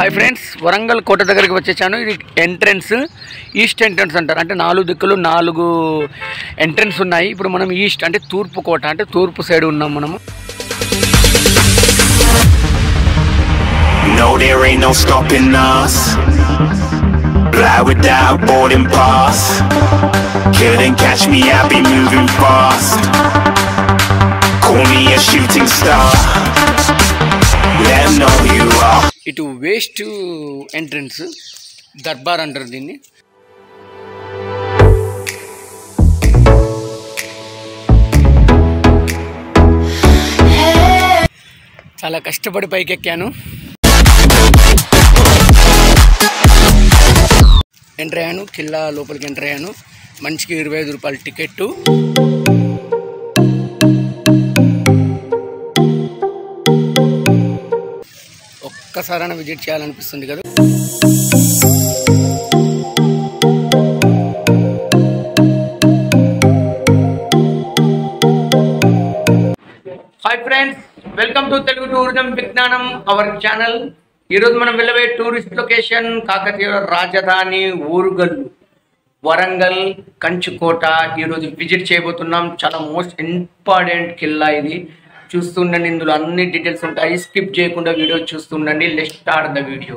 High friends Warangal कोट दग्गर की वच्चेसानु इदी एंट्रेंस ईस्ट एंट्रेंस अंटाరు అంటే నాలుగు దిక్కులు నాలుగు ఎంట్రన్స్ ఉన్నాయి ఇప్పుడు మనం ఈస్ట్ అంటే తూర్పు కోట అంటే తూర్పు సైడ్ ఉన్నాం మనము No there ain't no stopping us Fly without boarding pass Couldn't catch me I'll be moving fast Call me a shooting star Let them know who you are ఇటు వెస్ట్ ఎంట్రన్స్ దర్బార్ అంటారు దీన్ని చాలా కష్టపడి పైకి ఎక్కాను ఎంటర్ అయ్యాను కిల్లా లోపలికి ఎంటర్ అయ్యాను మనిషికి 25 రూపాయల టికెట్ ఒక్కసారైనా విజిట్ చేయాలనిపిస్తుంది కదా hi friends welcome to Telugu tourism విజ్ఞానం అవర్ ఛానల్ ఈరోజు మనం వెళ్ళబోయే టూరిస్ట్ లొకేషన్ కాకతీయ రాజధాని ఊరుగల్లు వరంగల్ కంచుకోట ఈరోజు విజిట్ చేయబోతున్నాం చాలా మోస్ట్ ఇంపార్టెంట్ కిల్లా ఇది చూస్తుండండి ఇందులో అన్ని డీటెయిల్స్ ఉంటాయి స్కిప్ చేయకుండా వీడియో చూస్తుండండి let's start the video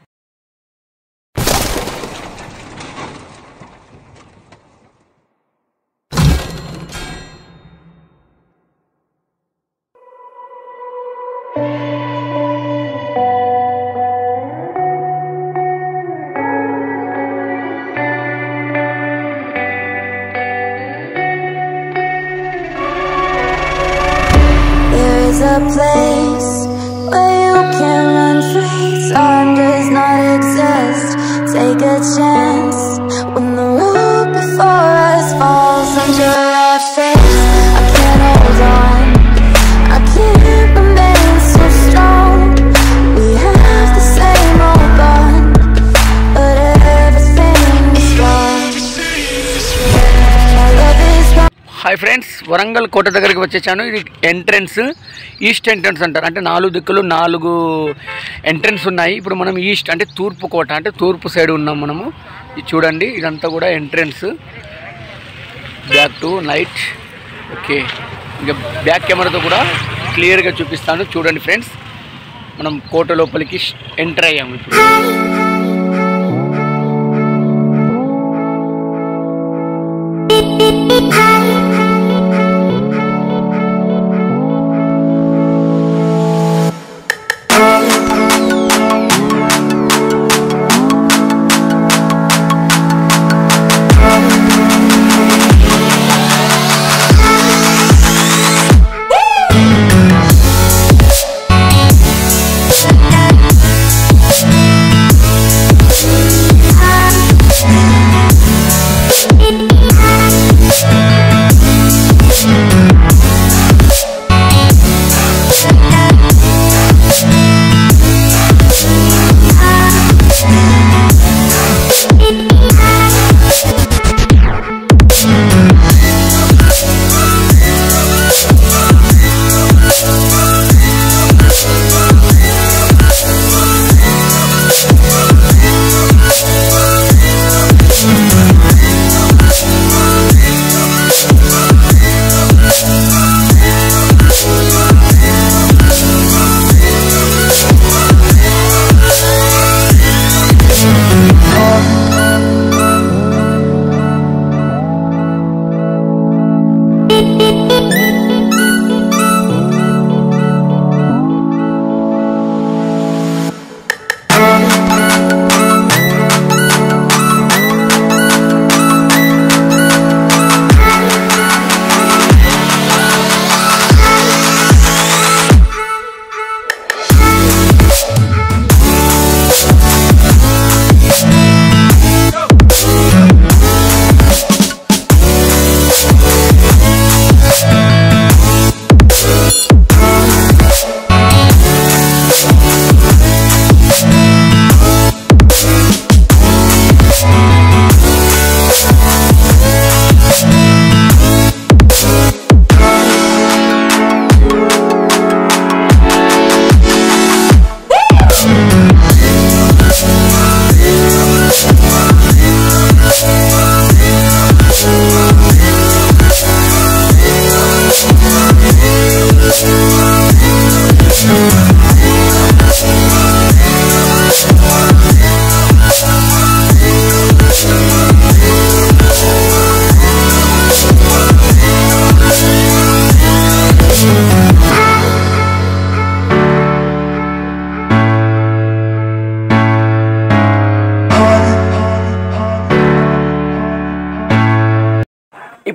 a place where you can run free. Time does not exist. Take a chance when the road before us falls under our face. I can't hold on. I can't remain so strong. We have the same old bond, but everything is gone. My love is gone. Hi friends Warangal కోట దగ్గరికి వచ్చేసాను ఇది entrance east entrance అంటారు అంటే నాలుగు దిక్కులు నాలుగు entrance ఉన్నాయి ఇప్పుడు మనం ఈస్ట్ అంటే తూర్పు కోట అంటే తూర్పు సైడ్ ఉన్నాం మనము ఇది చూడండి ఇదంతా కూడా entrance back to night okay ఇంకా బ్యాక్ కెమెరాతో కూడా క్లియర్గా చూపిస్తాను చూడండి ఫ్రెండ్స్ మనం కోట లోపలికి ఎంటర్ అయ్యాము ఇప్పుడు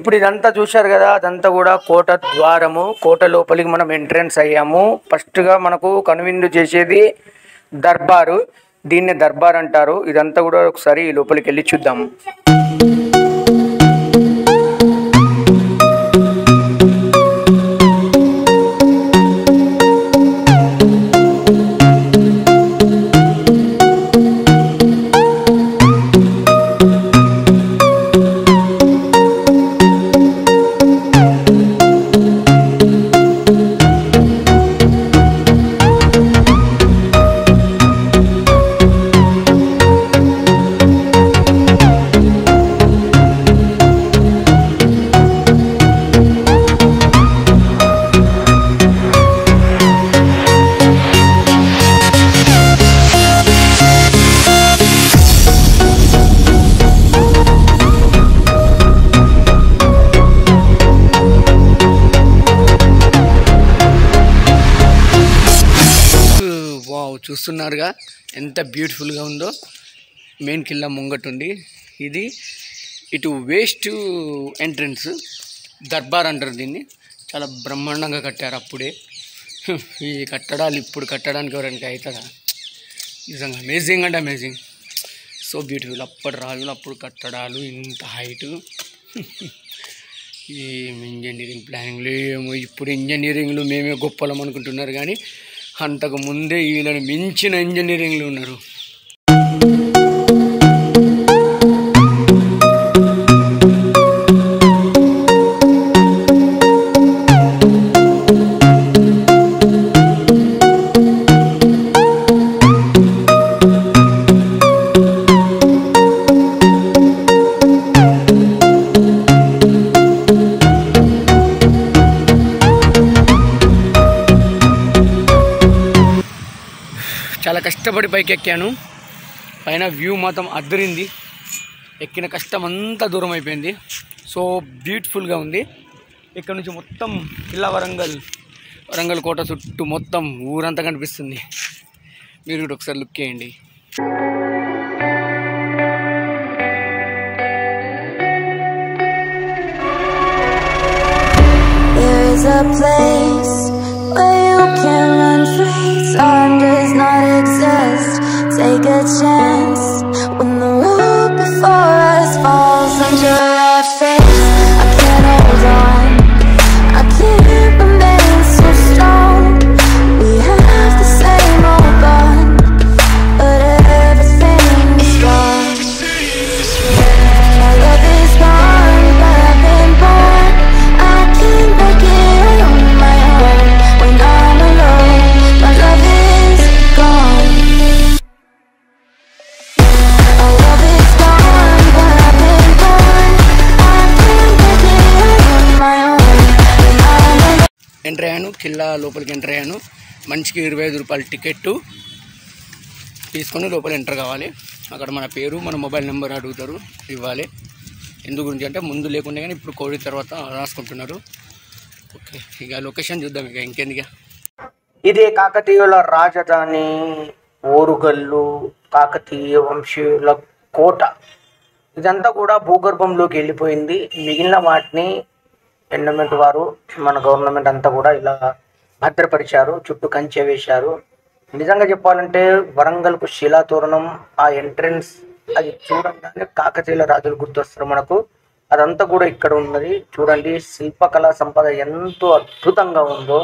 ఇప్పుడు ఇదంతా చూశారు కదా, అదంతా కూడా కోట ద్వారము. కోట లోపలికి మనం ఎంట్రన్స్ అయ్యాము. ఫస్ట్గా మనకు కనువిందు చేసేది దర్బారు, దీన్ని దర్బార్ అంటారు. ఇదంతా కూడా ఒకసారి లోపలికి వెళ్ళి చూద్దాము. చూస్తున్నారుగా ఎంత బ్యూటిఫుల్గా ఉందో. మెయిన్ కిల్లా ముంగటుంది. ఇది ఇటు వేస్ట్ ఎంట్రన్స్, దర్బార్ అంటారు దీన్ని. చాలా బ్రహ్మాండంగా కట్టారు అప్పుడే. ఈ కట్టడాలు ఇప్పుడు కట్టడానికి ఎవరికి అవుతుందా? నిజంగా అమేజింగ్ అంటే అమేజింగ్, సో బ్యూటిఫుల్. అప్పటి రాజులు అప్పుడు కట్టడాలు ఇంత హైటు. ఈ ఇంజనీరింగ్ ప్లానింగ్లు ఏమో, ఇప్పుడు ఇంజనీరింగ్లు మేమే గొప్పలం అనుకుంటున్నారు, కానీ అంతకు ముందే వీళ్ళని మించిన ఇంజనీరింగ్లు ఉన్నారు. చాలా కష్టపడి పైకి ఎక్కాను. పైన వ్యూ మాత్రం అద్దరింది. ఎక్కిన కష్టం అంతా దూరం అయిపోయింది. సో బ్యూటిఫుల్గా ఉంది. ఇక్కడ నుంచి మొత్తం వరంగల్ కోట చుట్టూ మొత్తం ఊరంతా కనిపిస్తుంది. మీరు కూడా ఒకసారి లుక్ చేయండి. Time does not exist. Take a chance when the road before us falls under our face. I can't hold on, I can't remain so strong. We have the same old bond, but everything is gone. My love is gone, but I've been born. I can't make it on my own when I'm alone. My love is gone. My love is gone, but I've been born. I can't make it on my own when I'm alone. Enter అయ్యాను, కిల్లా లోపలికి enter అయ్యాను. మనిషికి 25 రూపాయల ticket తీసుకొని లోపల enter కావాలి. అక్కడ మన పేరు, మన మొబైల్ నెంబర్ అడుగుతారు, ఇవ్వాలి. ఎందు గురించి అంటే ముందు లేకుండా కానీ ఇప్పుడు కోవిడ్ తర్వాత రాసుకుంటున్నారు. ఓకే, ఇక లొకేషన్ చూద్దాం. ఇక ఇంకెందుగా, ఇదే కాకతీయుల రాజధాని ఓరుగల్లు, కాకతీయ వంశీయుల కోట. ఇదంతా కూడా భూగర్భంలోకి వెళ్ళిపోయింది. మిగిలిన వాటిని ఎండోమెంట్ వారు, మన గవర్నమెంట్ అంతా కూడా ఇలా భద్రపరిచారు, చుట్టూ కంచె వేశారు. నిజంగా చెప్పాలంటే వరంగల్కు శిలాతోరణం, ఆ ఎంట్రన్స్ అది చూడంగానే కాకతీయుల రాజులు గుర్తొస్తారు మనకు. అదంతా కూడా ఇక్కడ ఉన్నది. చూడండి, శిల్పకళా సంపద ఎంతో అద్భుతంగా ఉందో.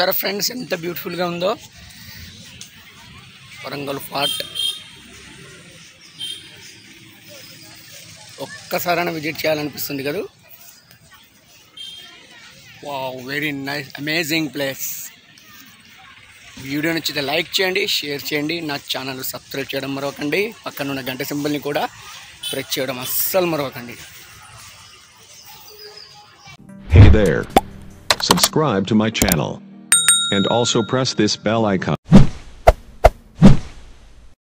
చూసారా ఫ్రెండ్స్ ఎంత బ్యూటిఫుల్గా ఉందో వరంగల్ ఫోర్ట్. ఒక్కసారైనా విజిట్ చేయాలనిపిస్తుంది కదా. Wow, very nice, amazing place. Video నచ్చితే లైక్ చేయండి, షేర్ చేయండి, నా ఛానల్ సబ్స్క్రైబ్ చేయడం మరవకండి, పక్కన ఉన్న గంట సింబల్ని కూడా ప్రెస్ చేయడం అస్సలు మరవకండి. Hey there. Subscribe to my channel. And also press this bell icon.